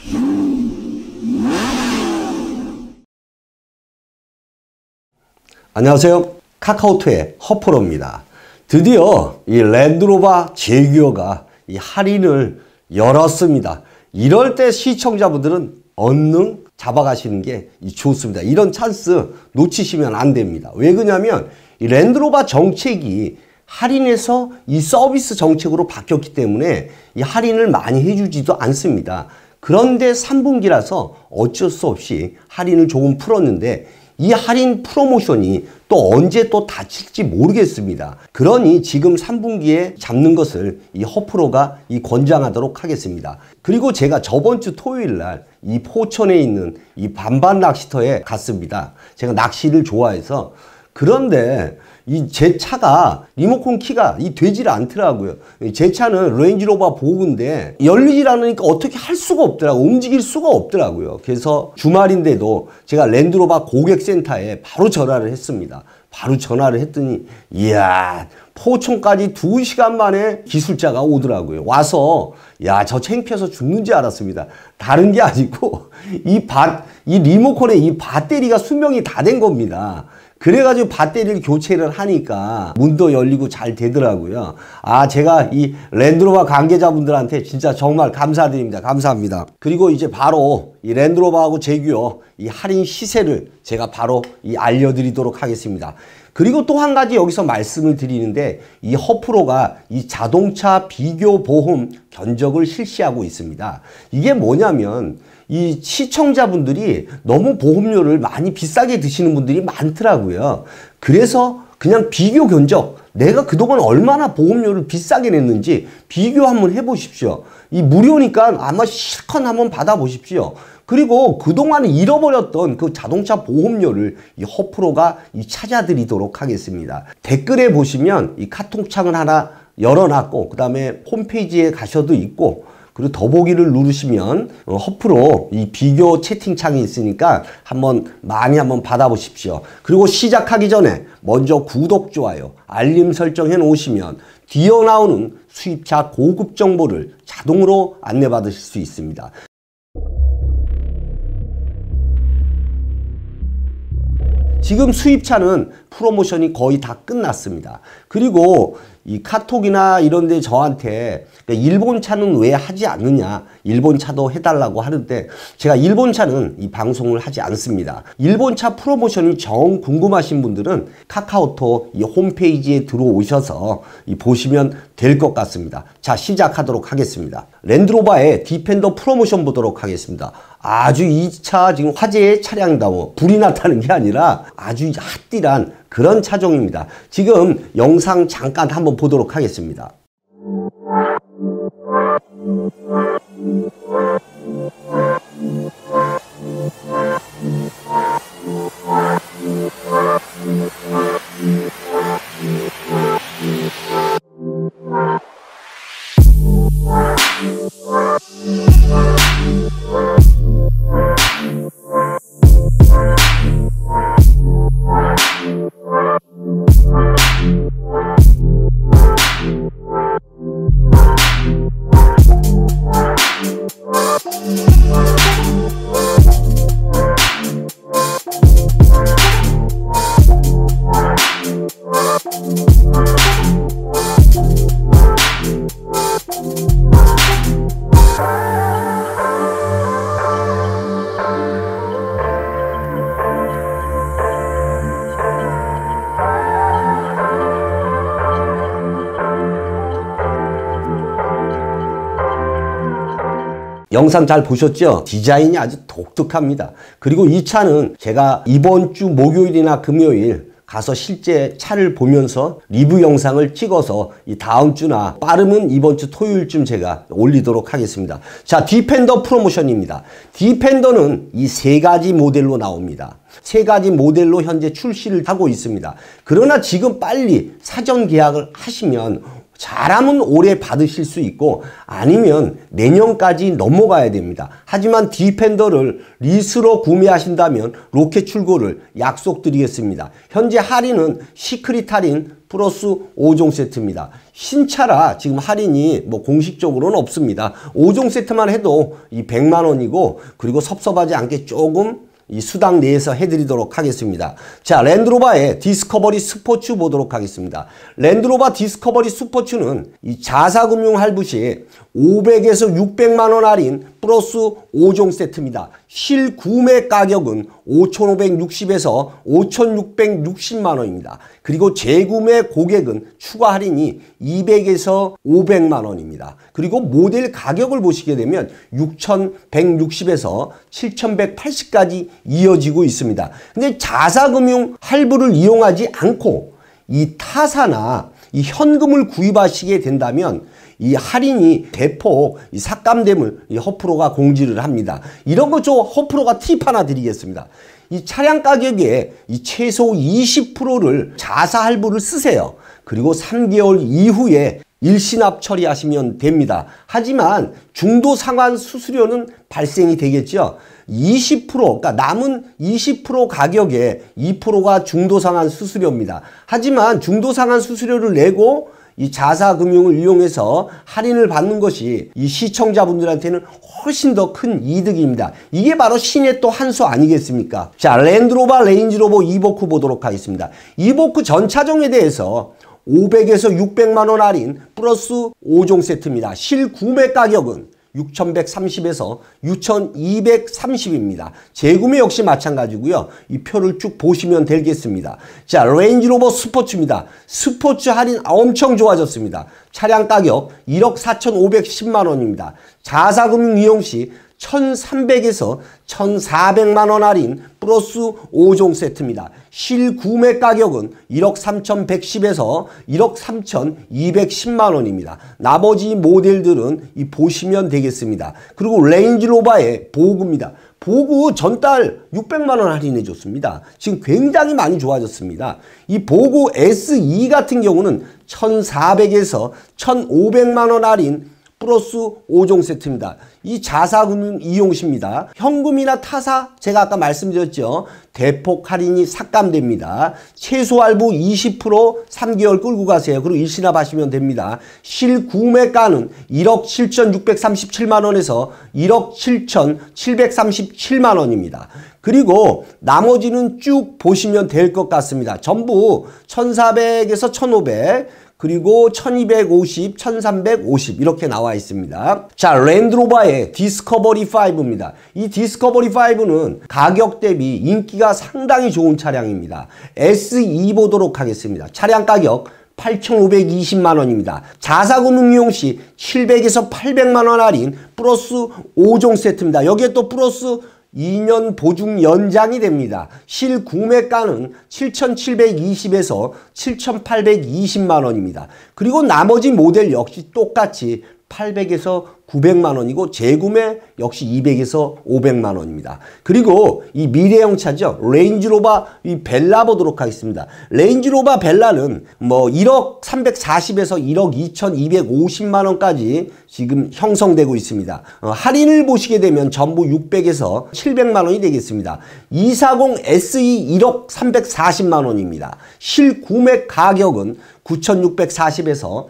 안녕하세요. 카카오톡의 허프로입니다. 드디어 이 랜드로버 제규어가 이 할인을 열었습니다. 이럴 때 시청자분들은 얼른 잡아가시는 게 좋습니다. 이런 찬스 놓치시면 안 됩니다. 왜 그러냐면 이 랜드로버 정책이 할인해서 이 서비스 정책으로 바뀌었기 때문에 이 할인을 많이 해주지도 않습니다. 그런데 3분기라서 어쩔 수 없이 할인을 조금 풀었는데 이 할인 프로모션이 또 언제 또 닫힐지 모르겠습니다. 그러니 지금 3분기에 잡는 것을 이 허프로가 권장하도록 하겠습니다. 그리고 제가 저번 주 토요일 날 이 포천에 있는 이 반반 낚시터에 갔습니다. 제가 낚시를 좋아해서. 그런데 제 차가 리모컨 키가 되질 않더라고요. 제 차는 레인지로버 보그인데 열리질 않으니까 어떻게 할 수가 없더라고요. 움직일 수가 없더라고요. 그래서 주말인데도 제가 랜드로버 고객센터에 바로 전화를 했습니다. 바로 전화를 했더니 이야, 포천까지 2시간 만에 기술자가 오더라고요. 와서 야, 저 창피해서 죽는 줄 알았습니다. 다른 게 아니고 이 리모컨에 이 배터리가 수명이 다 된 겁니다. 그래가지고 배터리를 교체를 하니까 문도 열리고 잘 되더라고요. 제가 이 랜드로버 관계자분들한테 진짜 정말 감사드립니다. 감사합니다. 그리고 이제 바로 이 랜드로버하고 제규어 이 할인 시세를 제가 바로 알려드리도록 하겠습니다. 그리고 또 한 가지 여기서 말씀을 드리는데 이 허프로가 이 자동차 비교 보험 견적을 실시하고 있습니다. 이게 뭐냐면 이 시청자분들이 너무 보험료를 많이 비싸게 드시는 분들이 많더라고요. 그래서 그냥 비교 견적, 내가 그동안 얼마나 보험료를 비싸게 냈는지 비교 한번 해보십시오. 이 무료니까 아마 실컷 한번 받아보십시오. 그리고 그동안 잃어버렸던 그 자동차 보험료를 이 허프로가 찾아드리도록 하겠습니다. 댓글에 보시면 이 카톡창을 하나 열어놨고, 그 다음에 홈페이지에 가셔도 있고, 그리고 더보기를 누르시면 허프로 이 비교 채팅창이 있으니까 많이 한번 받아보십시오. 그리고 시작하기 전에 먼저 구독, 좋아요, 알림 설정해 놓으시면 뒤에 나오는 수입차 고급 정보를 자동으로 안내받으실 수 있습니다. 지금 수입차는 프로모션이 거의 다 끝났습니다. 그리고 이 카톡이나 이런 데 저한테 일본 차는 왜 하지 않느냐, 일본 차도 해달라고 하는데 제가 일본 차는 이 방송을 하지 않습니다. 일본 차 프로모션이 정 궁금하신 분들은 카카오톡 이 홈페이지에 들어오셔서 보시면 될 것 같습니다. 자, 시작하도록 하겠습니다. 랜드로버의 디펜더 프로모션 보도록 하겠습니다. 아주 이 차 지금 화재의 차량이다, 불이 났다는 게 아니라 아주 핫딜한 그런 차종입니다. 지금 영상 잠깐 한번 보도록 하겠습니다. 영상 잘 보셨죠? 디자인이 아주 독특합니다. 그리고 이 차는 제가 이번 주 목요일이나 금요일 가서 실제 차를 보면서 리뷰 영상을 찍어서 이 다음 주나 빠르면 이번 주 토요일쯤 제가 올리도록 하겠습니다. 자, 디펜더 프로모션입니다. 디펜더는 이 3가지 모델로 나옵니다. 3가지 모델로 현재 출시를 하고 있습니다. 그러나 지금 빨리 사전 계약을 하시면 잘하면 올해 받으실 수 있고 아니면 내년까지 넘어가야 됩니다. 하지만 디펜더를 리스로 구매하신다면 로켓 출고를 약속드리겠습니다. 현재 할인은 시크릿 할인 플러스 5종 세트입니다. 신차라 지금 할인이 뭐 공식적으로는 없습니다. 5종 세트만 해도 이 100만 원이고 그리고 섭섭하지 않게 조금 이 수당 내에서 해드리도록 하겠습니다. 자, 랜드로버의 디스커버리 스포츠 보도록 하겠습니다. 랜드로버 디스커버리 스포츠는 이 자사금융 할부 시 500에서 600만 원 할인 플러스 5종 세트입니다. 실구매 가격은 5,560에서 5,660만 원입니다. 그리고 재구매 고객은 추가 할인이 200에서 500만 원입니다. 그리고 모델 가격을 보시게 되면 6,160에서 7,180까지 이어지고 있습니다. 근데 자사금융 할부를 이용하지 않고 이 타사나 이 현금을 구입하시게 된다면 이 할인이 대폭 이 삭감됨을 이 허프로가 공지를 합니다. 이런 거 저 허프로가 팁 하나 드리겠습니다. 이 차량 가격에 이 최소 20%를 자사 할부를 쓰세요. 그리고 3개월 이후에 일시납 처리하시면 됩니다. 하지만 중도 상환 수수료는 발생이 되겠죠. 20% 그러니까 남은 20% 가격에 2%가 중도 상환 수수료입니다. 하지만 중도 상환 수수료를 내고 이 자사금융을 이용해서 할인을 받는 것이 이 시청자분들한테는 훨씬 더 큰 이득입니다. 이게 바로 신의 또 한 수 아니겠습니까? 자, 랜드로버 레인지로버 이보크 보도록 하겠습니다. 이보크 전 차종에 대해서 500에서 600만 원 할인 플러스 5종 세트입니다. 실구매 가격은 6,130에서 6,230입니다. 재구매 역시 마찬가지고요. 이 표를 쭉 보시면 되겠습니다. 자, 레인지로버 스포츠입니다. 스포츠 할인 엄청 좋아졌습니다. 차량 가격 1억 4,510만 원입니다. 자사금융 이용 시 1,300에서 1,400만 원 할인 플러스 5종 세트입니다. 실구매 가격은 1억 3,110에서 1억 3,210만 원입니다. 나머지 모델들은 이 보시면 되겠습니다. 그리고 레인지로버의 보그입니다. 보그 전달 600만 원 할인해 줬습니다. 지금 굉장히 많이 좋아졌습니다. 이 보그 SE 같은 경우는 1,400에서 1,500만 원 할인 플러스 5종 세트입니다. 이 자사금융 이용시입니다. 현금이나 타사 제가 아까 말씀드렸죠. 대폭 할인이 삭감됩니다. 최소 할부 20% 3개월 끌고 가세요. 그리고 일시납 하시면 됩니다. 실구매가는 1억 7,637만 원에서 1억 7,737만 원입니다. 그리고 나머지는 쭉 보시면 될 것 같습니다. 전부 1,400에서 1,500 그리고 1250, 1350 이렇게 나와 있습니다. 자, 랜드로버의 디스커버리 5입니다. 이 디스커버리 5는 가격 대비 인기가 상당히 좋은 차량입니다. SE 보도록 하겠습니다. 차량 가격 8,520만 원입니다. 자사금융 이용 시 700에서 800만 원 할인 플러스 5종 세트입니다. 여기에 또 플러스 2년 보증 연장이 됩니다. 실구매가는 7,720에서 7,820만 원입니다. 그리고 나머지 모델 역시 똑같이 800에서 900만 원이고 재구매 역시 200에서 500만 원입니다. 그리고 이 미래형 차죠. 레인지로버 이 벨라 보도록 하겠습니다. 레인지로버 벨라는 뭐 1억 340에서 1억 2250만 원까지 지금 형성되고 있습니다. 할인을 보시게 되면 전부 600에서 700만 원이 되겠습니다. 240 SE 1억 340만 원입니다. 실구매 가격은 9,640에서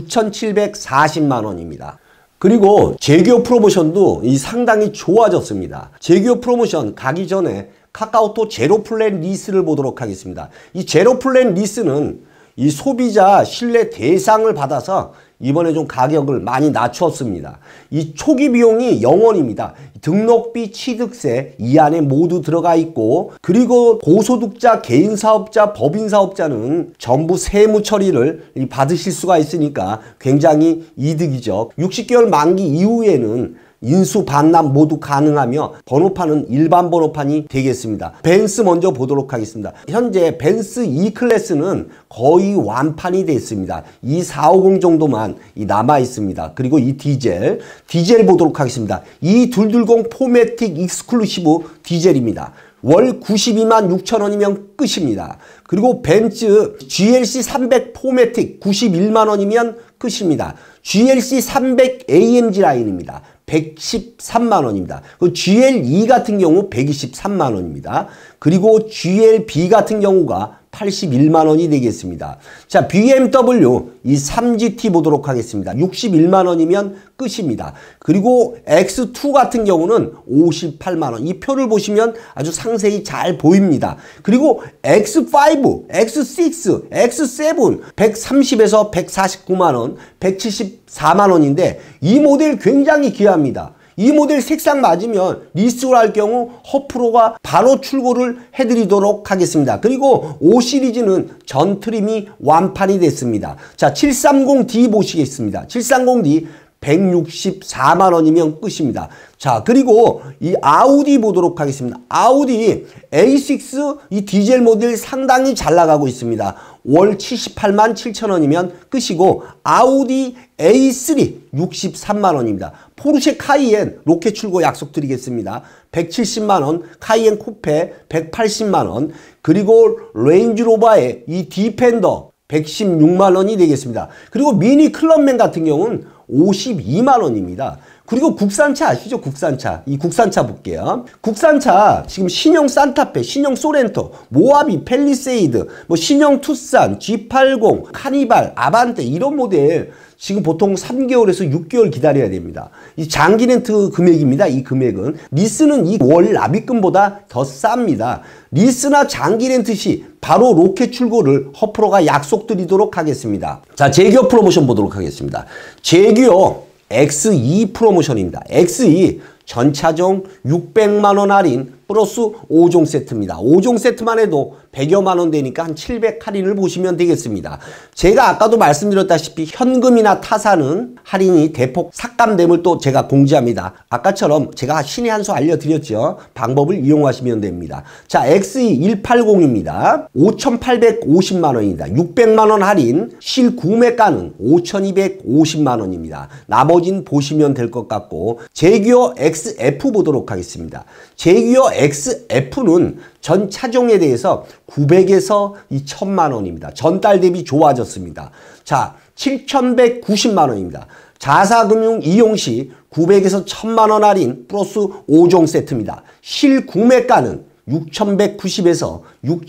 9,740만 원입니다. 그리고 제규어 프로모션도 이 상당히 좋아졌습니다. 제규어 프로모션 가기 전에 카카오톡 제로 플랜 리스를 보도록 하겠습니다. 이 제로 플랜 리스는 이 소비자 신뢰 대상을 받아서 이번에 좀 가격을 많이 낮췄습니다. 이 초기 비용이 0원입니다. 등록비, 취득세 이 안에 모두 들어가 있고 그리고 고소득자, 개인사업자, 법인사업자는 전부 세무 처리를 받으실 수가 있으니까 굉장히 이득이죠. 60개월 만기 이후에는 인수 반납 모두 가능하며 번호판은 일반 번호판이 되겠습니다. 벤츠 먼저 보도록 하겠습니다. 현재 벤츠 E클래스는 거의 완판이 됐습니다. 2450 정도만 남아 있습니다. 그리고 이 디젤 보도록 하겠습니다. 이 220 포매틱 익스클루시브 디젤입니다. 월 92만 6천 원이면 끝입니다. 그리고 벤츠 GLC 300 포매틱 91만 원이면 끝입니다. GLC 300 AMG 라인입니다. 113만 원입니다. 그 GLE 같은 경우 123만 원입니다. 그리고 GLB 같은 경우가 81만 원이 되겠습니다. 자, BMW 이 3GT 보도록 하겠습니다. 61만 원이면 끝입니다. 그리고 X2 같은 경우는 58만 원. 이 표를 보시면 아주 상세히 잘 보입니다. 그리고 X5, X6, X7 130에서 149만 원, 174만 원인데 이 모델 굉장히 귀합니다. 이 모델 색상 맞으면 리스를 할 경우 허프로가 바로 출고를 해드리도록 하겠습니다. 그리고 5 시리즈는 전 트림이 완판이 됐습니다. 자, 730D 보시겠습니다. 730D 164만 원이면 끝입니다. 자, 그리고 이 아우디 보도록 하겠습니다. 아우디 A6 이 디젤 모델 상당히 잘 나가고 있습니다. 월 78만 7천 원이면 끝이고 아우디 A3 63만 원입니다. 포르쉐 카이엔 로켓 출고 약속드리겠습니다. 170만 원, 카이엔 쿠페 180만 원, 그리고 레인지로버의 이 디펜더 116만 원이 되겠습니다. 그리고 미니 클럽맨 같은 경우는 52만 원입니다. 그리고 국산차 아시죠? 국산차. 이 국산차 볼게요. 국산차 지금 신형 산타페, 신형 소렌토, 모하비, 펠리세이드, 뭐 신형 투싼, G80, 카니발, 아반떼 이런 모델 지금 보통 3개월에서 6개월 기다려야 됩니다. 이 장기 렌트 금액입니다. 이 금액은. 리스는 이 월 납입금보다 더 쌉니다. 리스나 장기 렌트 시 바로 로켓 출고를 허프로가 약속드리도록 하겠습니다. 자, 제규어 프로모션 보도록 하겠습니다. 제규어 X2 프로모션입니다. X2 전차종 600만 원 할인 플러스 5종 세트입니다. 5종 세트만 해도 100여만 원 되니까 한 700 할인을 보시면 되겠습니다. 제가 아까도 말씀드렸다시피 현금이나 타사는 할인이 대폭 삭감됨을 또 제가 공지합니다. 아까처럼 제가 신의 한 수 알려드렸죠. 방법을 이용하시면 됩니다. 자, X2 180입니다. 5,850만 원입니다. 600만 원 할인, 실 구매가는 5,250만 원입니다. 나머진 보시면 될 것 같고 제규어 XF 보도록 하겠습니다. 제규어 XF는 전 차종에 대해서 900에서 2,000만 원입니다. 전달 대비 좋아졌습니다. 자, 7,190만 원입니다. 자사금융 이용 시 900에서 1,000만 원 할인 플러스 5종 세트입니다. 실 구매가는 6,190에서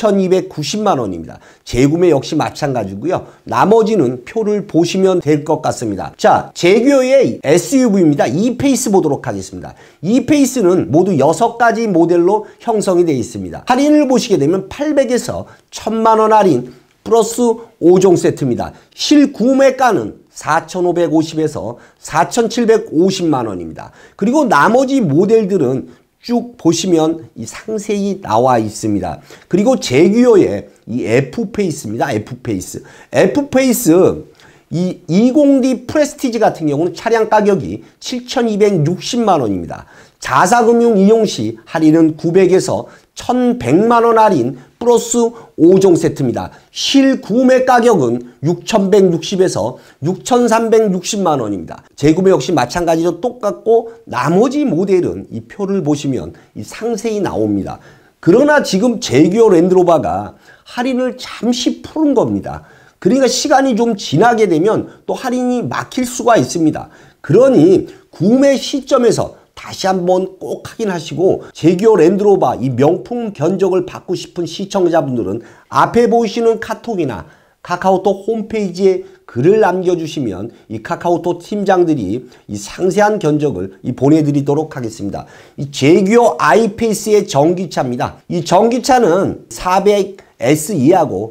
6,290만 원입니다. 재구매 역시 마찬가지고요. 나머지는 표를 보시면 될 것 같습니다. 자, 제규어의 SUV입니다. E-페이스 보도록 하겠습니다. E-페이스는 모두 6가지 모델로 형성이 되어 있습니다. 할인을 보시게 되면 800에서 1,000만 원 할인 플러스 5종 세트입니다. 실 구매가는 4,550에서 4,750만 원입니다. 그리고 나머지 모델들은 쭉 보시면 이 상세히 나와 있습니다. 그리고 제규어의 이 F페이스입니다. F페이스. F페이스 이 20D 프레스티지 같은 경우는 차량 가격이 7,260만 원입니다. 자사금융 이용 시 할인은 900에서 1,100만 원 할인 플러스 5종 세트입니다. 실 구매 가격은 6,160에서 6,360만 원입니다. 재구매 역시 마찬가지로 똑같고 나머지 모델은 이 표를 보시면 이 상세히 나옵니다. 그러나 지금 제규어 랜드로버가 할인을 잠시 푸른 겁니다. 그러니까 시간이 좀 지나게 되면 또 할인이 막힐 수가 있습니다. 그러니 구매 시점에서 다시 한번 꼭 확인하시고 제규어 랜드로버 이 명품 견적을 받고 싶은 시청자분들은 앞에 보이시는 카톡이나 카카오톡 홈페이지에 글을 남겨주시면 이 카카오톡 팀장들이 이 상세한 견적을 보내드리도록 하겠습니다. 이 제규어 아이페이스의 전기차입니다. 이 전기차는 400SE하고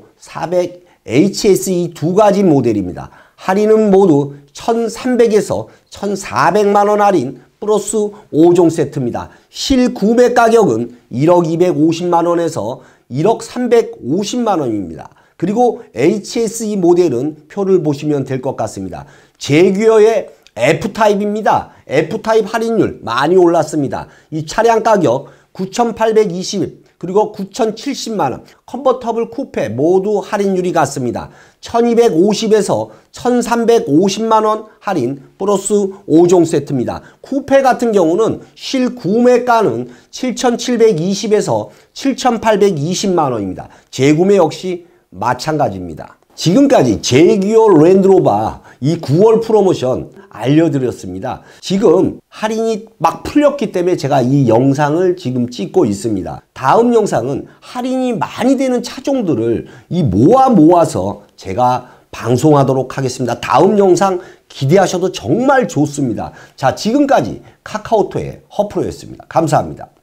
400HS 이 두 가지 모델입니다. 할인은 모두 1,300에서 1,400만 원 할인 플러스 5종 세트입니다. 실 구매 가격은 1억 250만 원에서 1억 350만 원입니다. 그리고 HSE 모델은 표를 보시면 될 것 같습니다. 제규어의 F타입입니다. F타입 할인율 많이 올랐습니다. 이 차량 가격 9,820, 그리고 9,070만원. 컨버터블 쿠페 모두 할인율이 같습니다. 1250에서 1350만원 할인 플러스 5종 세트입니다. 쿠페 같은 경우는 실구매가는 7720에서 7820만원입니다. 재구매 역시 마찬가지입니다. 지금까지 제규어 랜드로버 이 9월 프로모션 알려드렸습니다. 지금 할인이 막 풀렸기 때문에 제가 이 영상을 지금 찍고 있습니다. 다음 영상은 할인이 많이 되는 차종들을 모아서 제가 방송하도록 하겠습니다. 다음 영상 기대하셔도 정말 좋습니다. 자, 지금까지 카카오톡의 허프로였습니다. 감사합니다.